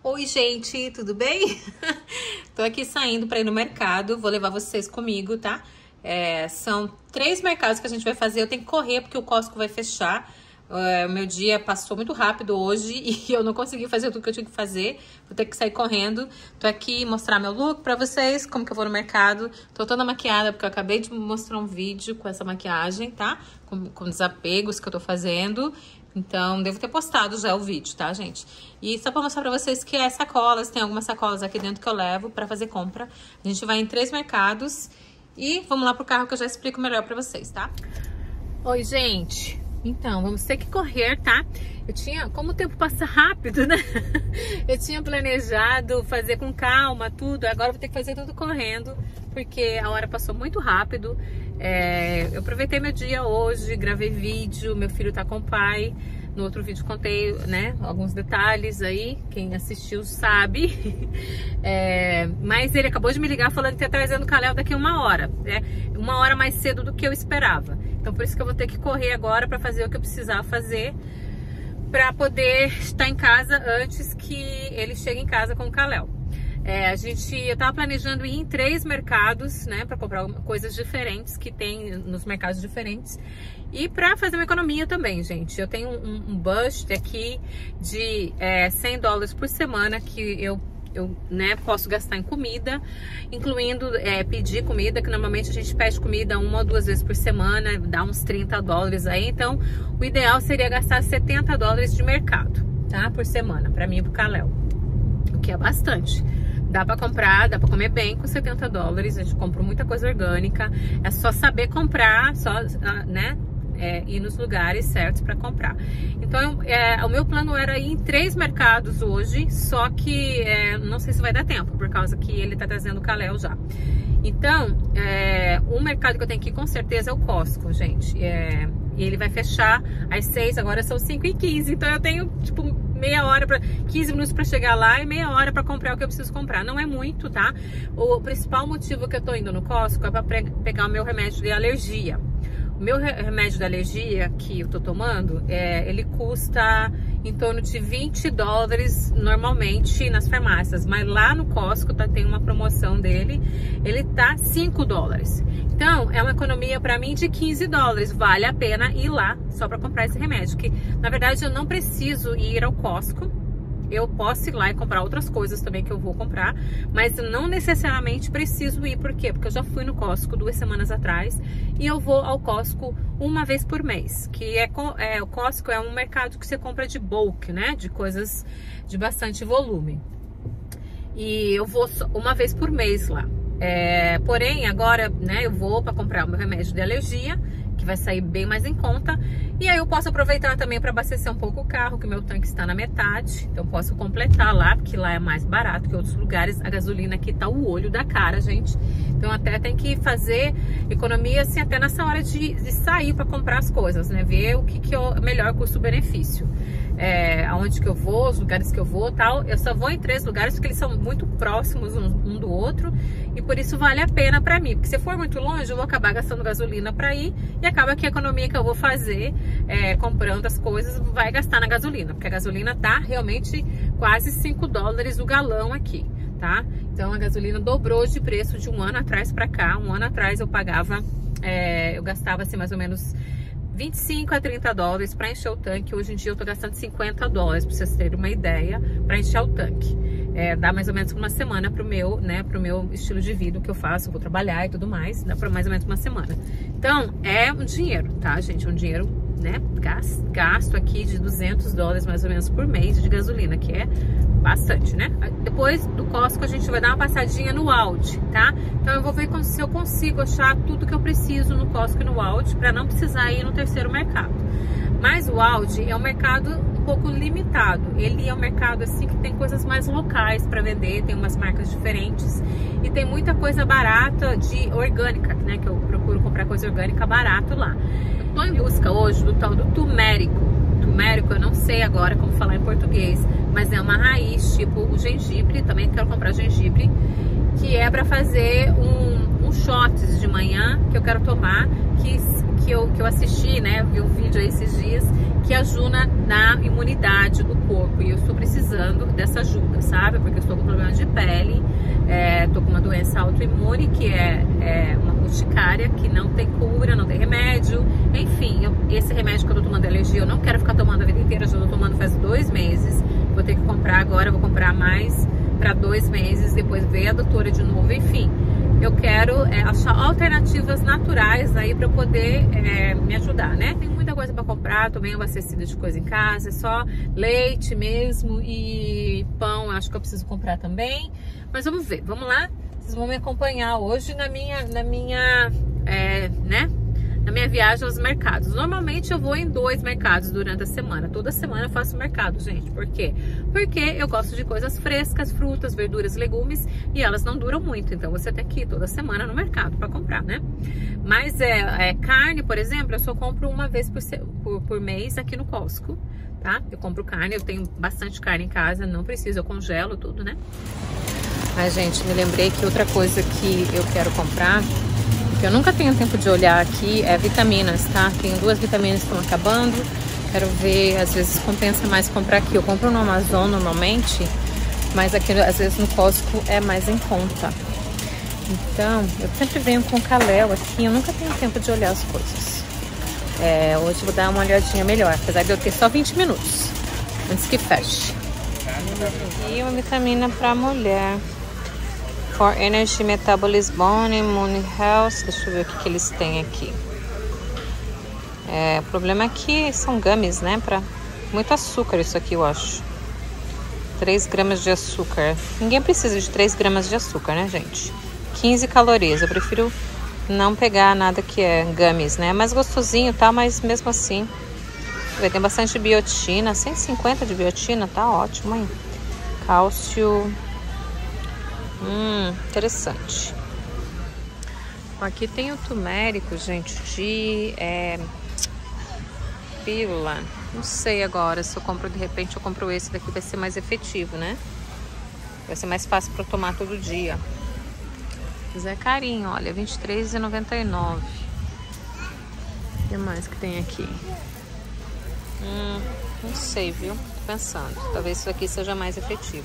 Oi, gente, tudo bem? Tô aqui saindo para ir no mercado, vou levar vocês comigo, tá? São 3 mercados que a gente vai fazer, eu tenho que correr porque o Costco vai fechar. O meu dia passou muito rápido hoje e eu não consegui fazer tudo que eu tinha que fazer. Vou ter que sair correndo. Tô aqui mostrar meu look pra vocês, como que eu vou no mercado. Tô toda maquiada porque eu acabei de mostrar um vídeo com essa maquiagem, tá? Com desapegos que eu tô fazendo. Então, devo ter postado já o vídeo, tá, gente? E só pra mostrar pra vocês que é sacolas, tem algumas sacolas aqui dentro que eu levo pra fazer compra. A gente vai em 3 mercados e vamos lá pro carro que eu já explico melhor pra vocês, tá? Oi, gente! Então, vamos ter que correr, tá? Como o tempo passa rápido, né? Eu tinha planejado fazer com calma tudo, agora eu vou ter que fazer tudo correndo, porque a hora passou muito rápido. Eu aproveitei meu dia hoje, gravei vídeo, meu filho tá com o pai. No outro vídeo contei, né, alguns detalhes aí, quem assistiu sabe. Mas ele acabou de me ligar falando que tá trazendo o Kalel daqui a 1 hora. 1 hora mais cedo do que eu esperava. Então por isso que eu vou ter que correr agora pra fazer o que eu precisava fazer, pra poder estar em casa antes que ele chegue em casa com o Kalel. Eu tava planejando ir em 3 mercados, né, pra comprar coisas diferentes que tem nos mercados diferentes e pra fazer uma economia também, gente. Eu tenho um budget aqui de $100 por semana que eu posso gastar em comida, incluindo pedir comida, que normalmente a gente pede comida 1 ou 2 vezes por semana, dá uns $30 aí. Então, o ideal seria gastar $70 de mercado, tá, por semana, pra mim e pro Kalel, o que é bastante. Dá pra comprar, dá pra comer bem com $70. A gente compra muita coisa orgânica. É só saber comprar, né? Ir nos lugares certos pra comprar. Então, o meu plano era ir em 3 mercados hoje, só que não sei se vai dar tempo, por causa que ele tá trazendo o Kalel já. Então, um mercado que eu tenho que ir com certeza é o Costco, gente. E ele vai fechar às 6, agora são 5h15. Então eu tenho, tipo, meia hora, 15 minutos para chegar lá e meia hora para comprar o que eu preciso comprar. Não é muito, tá? O principal motivo que eu tô indo no Costco é para pegar o meu remédio de alergia. O meu remédio de alergia que eu tô tomando, ele custa em torno de $20 normalmente nas farmácias, mas lá no Costco tem uma promoção dele, ele tá $5. Então, é uma economia para mim de $15. Vale a pena ir lá só para comprar esse remédio, que na verdade eu não preciso ir ao Costco. Eu posso ir lá e comprar outras coisas também que eu vou comprar, mas não necessariamente preciso ir. Por quê? Porque eu já fui no Costco 2 semanas atrás e eu vou ao Costco 1 vez por mês, que o Costco é um mercado que você compra de bulk, né? De coisas de bastante volume. E eu vou 1 vez por mês lá. Porém, agora, né, eu vou para comprar o meu remédio de alergia, que vai sair bem mais em conta. E aí eu posso aproveitar também para abastecer um pouco o carro, que meu tanque está na metade. Então posso completar lá, porque lá é mais barato que outros lugares. A gasolina aqui tá o olho da cara, gente. Então até tem que fazer economia assim, até nessa hora de sair para comprar as coisas, né? Ver o que é o melhor custo-benefício. Aonde que eu vou, os lugares que eu vou, tal. Eu só vou em 3 lugares porque eles são muito próximos um do outro e por isso vale a pena pra mim. Porque se for muito longe, eu vou acabar gastando gasolina pra ir e acaba que a economia que eu vou fazer comprando as coisas vai gastar na gasolina, porque a gasolina tá realmente quase $5 o galão aqui, tá? Então a gasolina dobrou de preço de 1 ano atrás pra cá. 1 ano atrás eu pagava, eu gastava assim mais ou menos $25 a $30 para encher o tanque. Hoje em dia eu tô gastando $50, para vocês terem uma ideia, para encher o tanque. Dá mais ou menos 1 semana pro meu estilo de vida que eu faço, eu vou trabalhar e tudo mais, dá para mais ou menos 1 semana. Então, é um dinheiro, tá, gente? É um dinheiro, né, gasto aqui de $200 mais ou menos por mês de gasolina, que é bastante, né? Depois do Costco a gente vai dar uma passadinha no Aldi, tá? Então eu vou ver se eu consigo achar tudo que eu preciso no Costco e no Aldi para não precisar ir no 3º mercado. Mas o Aldi é um mercado um pouco limitado. Ele é um mercado assim que tem coisas mais locais para vender, tem umas marcas diferentes e tem muita coisa barata de orgânica, né? Que eu procuro comprar coisa orgânica barato lá. Eu tô em busca hoje do tal do turmérico. Turmérico, eu não sei agora como falar em português, mas é uma raiz tipo o gengibre. Também quero comprar gengibre, que é para fazer um shots de manhã que eu quero tomar, que eu assisti, né? Vi um vídeo aí esses dias que ajuda na imunidade do corpo. E eu estou precisando dessa ajuda, sabe? Porque eu estou com problema de pele, estou com uma doença autoimune, que é uma urticária, que não tem cura, não tem remédio. Enfim, esse remédio que eu tô tomando de alergia, eu não quero ficar tomando a vida inteira, já tô tomando faz 2 meses. Vou ter que comprar agora, vou comprar mais para 2 meses, depois ver a doutora de novo, enfim. Eu quero achar alternativas naturais aí para poder me ajudar, né? Tem muita coisa para comprar, tô bem abastecida de coisa em casa, é só leite mesmo e pão, acho que eu preciso comprar também. Mas vamos ver, vamos lá? Vocês vão me acompanhar hoje na minha viagem aos mercados. Normalmente eu vou em 2 mercados durante a semana. Toda semana eu faço mercado, gente. Por quê? Porque eu gosto de coisas frescas, frutas, verduras, legumes, e elas não duram muito. Então você tem que ir toda semana no mercado para comprar, né? Mas carne, por exemplo, eu só compro uma vez por mês aqui no Costco, tá? Eu compro carne, eu tenho bastante carne em casa, não preciso, eu congelo tudo, né? Mas, gente, me lembrei que outra coisa que eu quero comprar, que eu nunca tenho tempo de olhar aqui, é vitaminas, tá? Tenho 2 vitaminas que estão acabando. Quero ver, às vezes compensa mais comprar aqui. Eu compro no Amazon normalmente, mas aqui às vezes no Costco é mais em conta. Então, eu sempre venho com Caléo aqui, eu nunca tenho tempo de olhar as coisas. Hoje eu vou dar uma olhadinha melhor, apesar de eu ter só 20 minutos antes que feche. E uma vitamina para mulher. For Energy, Metabolism, Bone, Immune Health. Deixa eu ver o que eles têm aqui. O problema é que são gummies, né? Muito açúcar isso aqui, eu acho. 3 gramas de açúcar. Ninguém precisa de 3 gramas de açúcar, né, gente? 15 calorias. Eu prefiro não pegar nada que é gummies, né? É mais gostosinho, tá? Mas mesmo assim, tem bastante biotina. 150 de biotina, tá ótimo, hein? Cálcio... interessante. Aqui tem o turmérico, gente, de pílula. Não sei agora se eu compro, de repente eu compro esse daqui, vai ser mais efetivo, né? Vai ser mais fácil para tomar todo dia. Mas é carinho, olha, R$ 23,99. O que mais que tem aqui? Não sei, viu? Tô pensando. Talvez isso aqui seja mais efetivo.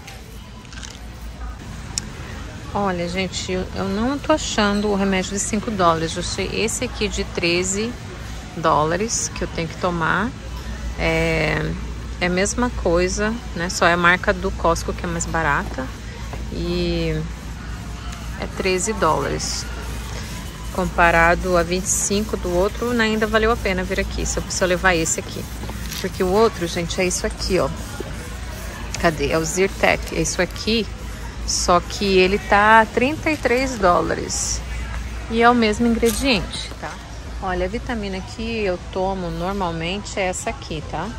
Olha, gente, eu não tô achando o remédio de $5. Eu achei esse aqui de $13 que eu tenho que tomar. É a mesma coisa, né? Só é a marca do Costco que é mais barata. E é $13. Comparado a 25 do outro, ainda valeu a pena vir aqui. Se eu levar esse aqui. Porque o outro, gente, é isso aqui, ó. Cadê? É o Zyrtec. É isso aqui. Só que ele tá $33 e é o mesmo ingrediente, tá? Olha, a vitamina que eu tomo normalmente é essa aqui, tá?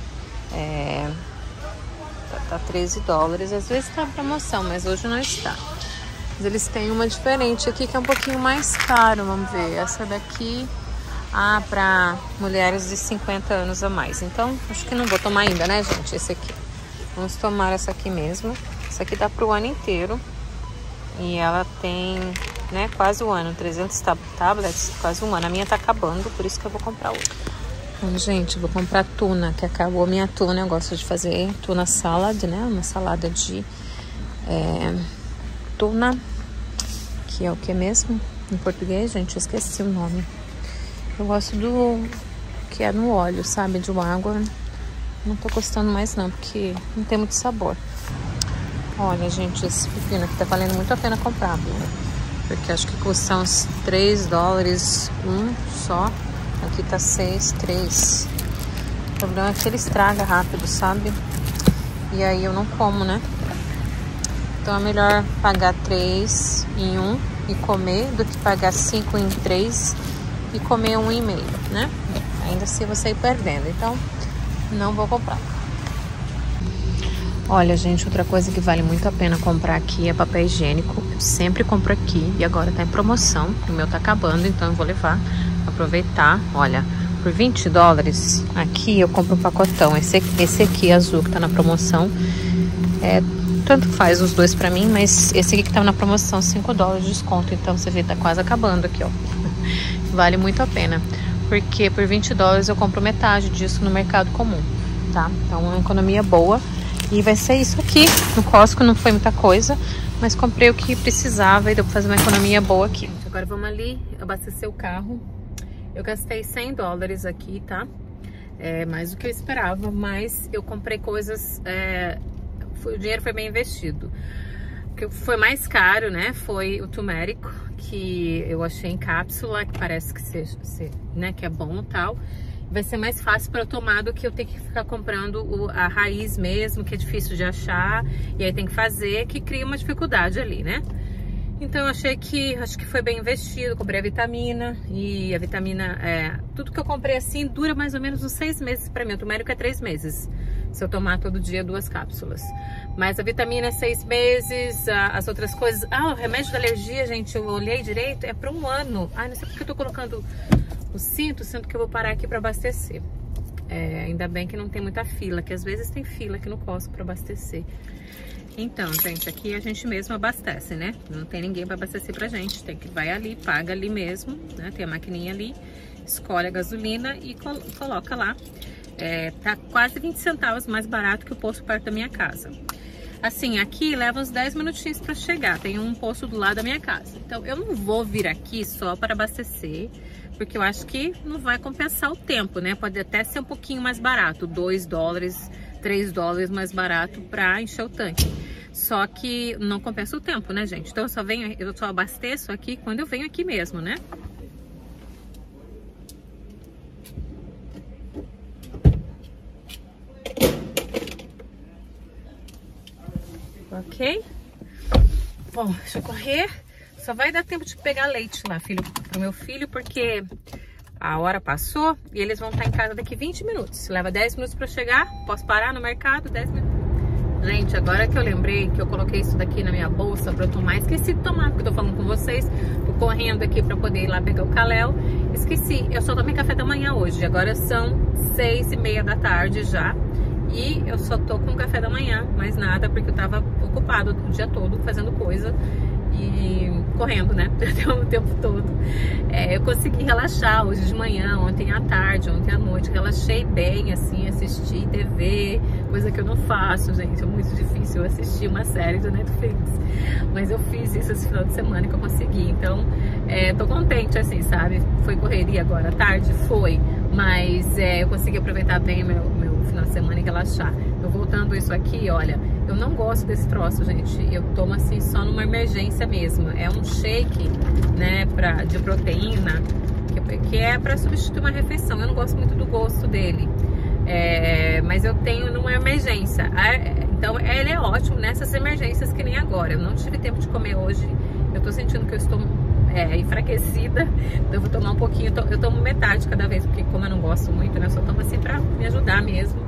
Tá $13, às vezes tá em promoção, mas hoje não está. Mas eles têm uma diferente aqui que é um pouquinho mais caro, vamos ver. Essa daqui, pra mulheres de 50 anos a mais. Então, acho que não vou tomar ainda, né, gente? Esse aqui. Vamos tomar essa aqui mesmo. Essa aqui dá pro ano inteiro. E ela tem, né, quase um ano. 300 tablets, quase um ano. A minha tá acabando, por isso que eu vou comprar outra. Bom, gente, eu vou comprar tuna, que acabou a minha tuna. Eu gosto de fazer tuna salad, né? Uma salada de tuna. Que é o que mesmo? Em português, gente, eu esqueci o nome. Eu gosto do que é no óleo, sabe? De água. Não tô gostando mais não, porque não tem muito sabor. Olha, gente, esse pepino aqui tá valendo muito a pena comprar, viu? Porque acho que custa uns $3 um só. Aqui tá 6,3. O problema é que ele estraga rápido, sabe? E aí eu não como, né? Então é melhor pagar 3 em um e comer do que pagar 5 em 3 e comer 1,5, né? Ainda assim você ir perdendo. Então, não vou comprar. Olha, gente, outra coisa que vale muito a pena comprar aqui é papel higiênico. Eu sempre compro aqui e agora tá em promoção. O meu tá acabando, então eu vou levar, aproveitar. Olha, por $20 aqui eu compro um pacotão. Esse aqui azul que tá na promoção. Tanto faz os dois pra mim, mas esse aqui que tá na promoção, $5 de desconto. Então você vê, tá quase acabando aqui, ó. Vale muito a pena. porque por 20 dólares eu compro metade disso no mercado comum, tá? Então é uma economia boa. E vai ser isso aqui. No Costco não foi muita coisa, mas comprei o que precisava e deu pra fazer uma economia boa aqui. Agora vamos ali abastecer o carro. Eu gastei 100 dólares aqui, tá? É mais do que eu esperava, mas eu comprei coisas... o dinheiro foi bem investido. O que foi mais caro, né, foi o turmeric, que eu achei em cápsula, que parece que né, que é bom e tal. Vai ser mais fácil para eu tomar do que eu ter que ficar comprando a raiz mesmo, que é difícil de achar, e aí tem que fazer, que cria uma dificuldade ali, né? Então eu acho que foi bem investido. Comprei a vitamina, e a vitamina, tudo que eu comprei assim dura mais ou menos uns 6 meses para mim. O turmeric é 3 meses, se eu tomar todo dia 2 cápsulas. Mas a vitamina é 6 meses, as outras coisas... o remédio da alergia, gente, eu olhei direito, é para 1 ano. Não sei porque eu tô colocando o cinto, sendo que eu vou parar aqui para abastecer. Ainda bem que não tem muita fila, que às vezes tem fila aqui no Costco para abastecer. Então, gente, aqui a gente mesmo abastece, né? Não tem ninguém para abastecer pra gente. Vai ali, paga ali mesmo, né? Tem a maquininha ali, escolhe a gasolina e coloca lá. Tá quase 20 centavos mais barato que o posto perto da minha casa. Assim, aqui leva uns 10 minutinhos para chegar. Tem um posto do lado da minha casa. Então, eu não vou vir aqui só para abastecer, porque eu acho que não vai compensar o tempo, né? Pode até ser um pouquinho mais barato, 2 dólares, 3 dólares mais barato para encher o tanque. Só que não compensa o tempo, né, gente? Então eu só abasteço aqui quando eu venho aqui mesmo, né? Ok? Bom, deixa eu correr. Só vai dar tempo de pegar leite lá, pro meu filho, porque a hora passou e eles vão estar em casa daqui 20 minutos. Leva 10 minutos para chegar. Posso parar no mercado, 10 minutos. Gente, agora que eu lembrei que eu coloquei isso daqui na minha bolsa pra eu tomar, esqueci de tomar, porque eu tô falando com vocês, tô correndo aqui pra poder ir lá pegar o Kalel. Esqueci, eu só tomei café da manhã hoje, agora são 6h30 da tarde já, e eu só tô com café da manhã, mais nada, porque eu tava ocupado o dia todo fazendo coisa e correndo, né, o tempo todo. Eu consegui relaxar hoje de manhã, ontem à tarde, ontem à noite, relaxei bem, assim, assisti TV, coisa que eu não faço, gente, é muito difícil assistir uma série do Netflix, mas eu fiz isso esse final de semana que eu consegui, então tô contente, assim, sabe, foi correria agora à tarde, foi, mas eu consegui aproveitar bem meu final de semana e relaxar. Eu voltando isso aqui, olha, eu não gosto desse troço, gente, eu tomo assim só numa emergência mesmo, é um shake, né, de proteína, que é pra substituir uma refeição, eu não gosto muito do gosto dele. Mas eu tenho numa emergência, então ele é ótimo nessas emergências que nem agora. Eu não tive tempo de comer hoje, eu tô sentindo que eu estou enfraquecida, então eu vou tomar um pouquinho, eu tomo metade cada vez, porque como eu não gosto muito, né, eu só tomo assim pra me ajudar mesmo.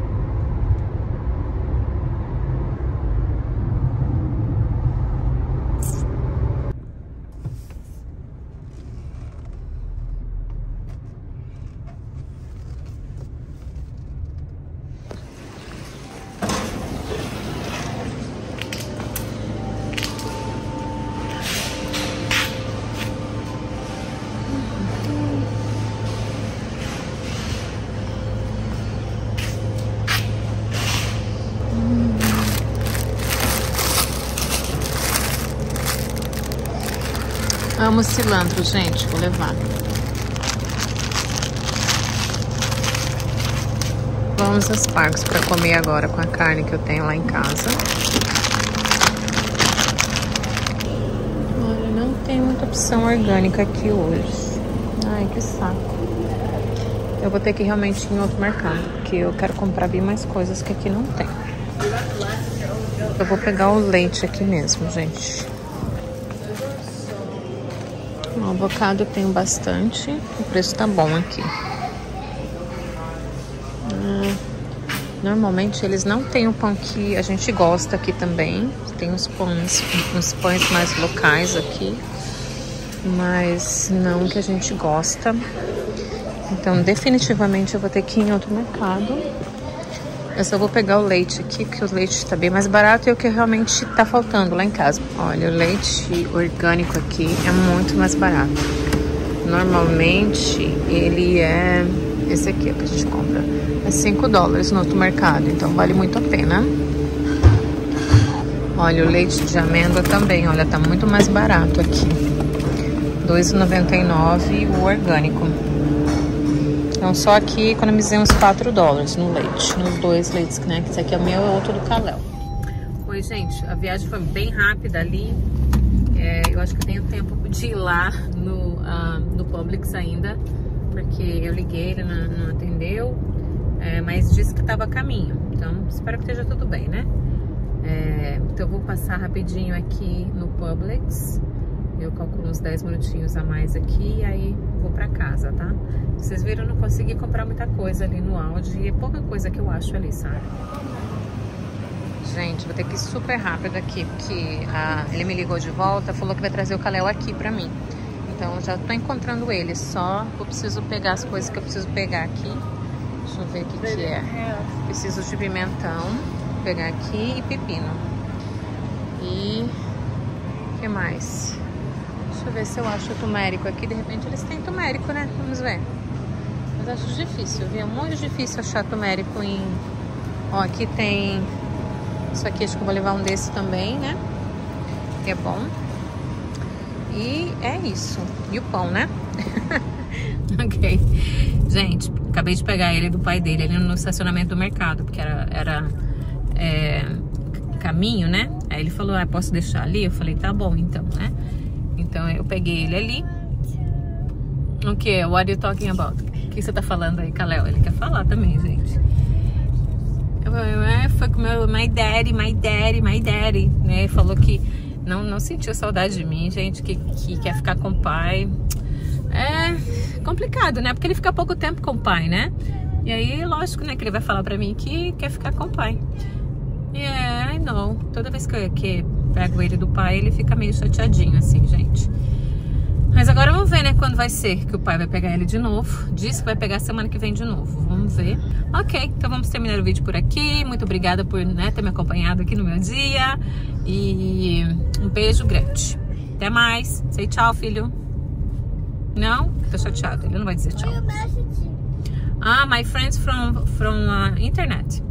Amo cilantro, gente, vou levar. Vamos aos Sparks para comer agora com a carne que eu tenho lá em casa. Olha, não tem muita opção orgânica aqui hoje. Ai, que saco. Eu vou ter que realmente ir em outro mercado, porque eu quero comprar bem mais coisas que aqui não tem. Eu vou pegar o leite aqui mesmo, gente. O avocado eu tenho bastante, o preço tá bom aqui. Normalmente eles não têm o pão que a gente gosta aqui também. Tem uns pães mais locais aqui, mas não que a gente gosta. Então definitivamente eu vou ter que ir em outro mercado. Eu só vou pegar o leite aqui, porque o leite tá bem mais barato e é o que realmente tá faltando lá em casa. Olha, o leite orgânico aqui é muito mais barato. Normalmente ele é esse aqui que a gente compra. É $5 no outro mercado, então vale muito a pena. Olha, o leite de amêndoa também, olha, tá muito mais barato aqui. R$2,99 o orgânico. Então só aqui economizei uns $4 no leite, nos dois leites, né? Que esse aqui é o meu e o outro do Kalel. Oi, gente, a viagem foi bem rápida ali. Eu acho que eu tenho tempo de ir lá no Publix ainda, porque eu liguei, ele não atendeu, mas disse que estava a caminho. Então espero que esteja tudo bem, né? Então eu vou passar rapidinho aqui no Publix. Eu calculo uns 10 minutinhos a mais aqui e aí vou pra casa, tá? Vocês viram, eu não consegui comprar muita coisa ali no Aldi. E é pouca coisa que eu acho ali, sabe? Gente, vou ter que ir super rápido aqui, porque ele me ligou de volta, falou que vai trazer o Kalel aqui pra mim. Então eu já tô encontrando ele, só eu preciso pegar as coisas que eu preciso pegar aqui. Deixa eu ver o que é. Preciso de pimentão, vou pegar aqui, e pepino. E o que mais? Deixa eu ver se eu acho o turmérico aqui. De repente eles têm turmérico, né? Vamos ver. Mas acho difícil, viu? É muito difícil achar turmérico em... Ó, aqui tem... Isso aqui, acho que eu vou levar um desse também, né? Que é bom. E é isso. E o pão, né? Ok. Gente, acabei de pegar ele do pai dele ali no estacionamento do mercado, porque era caminho, né? Aí ele falou, posso deixar ali? Eu falei, tá bom, então, né? Então eu peguei ele ali. O que? What are you talking about? O que você tá falando aí, Kalel? Ele quer falar também, gente. Foi com o meu my daddy, né? Ele falou que não sentiu saudade de mim, gente, que quer ficar com o pai. É complicado, né? Porque ele fica pouco tempo com o pai, né? E aí, lógico, né, que ele vai falar pra mim que quer ficar com o pai. I know. Toda vez que eu pego ele do pai, ele fica meio chateadinho, assim, gente. Mas agora vamos ver, né, quando vai ser que o pai vai pegar ele de novo. Diz que vai pegar semana que vem de novo. Vamos ver. Ok, então vamos terminar o vídeo por aqui. Muito obrigada por, né, ter me acompanhado aqui no meu dia. E um beijo grande. Até mais. Say tchau, filho. Não? Tô chateado. Ele não vai dizer tchau. My friends from internet.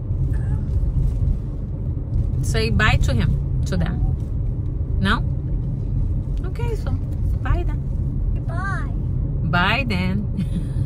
Say bye to them. No? Okay, so bye then. Bye then.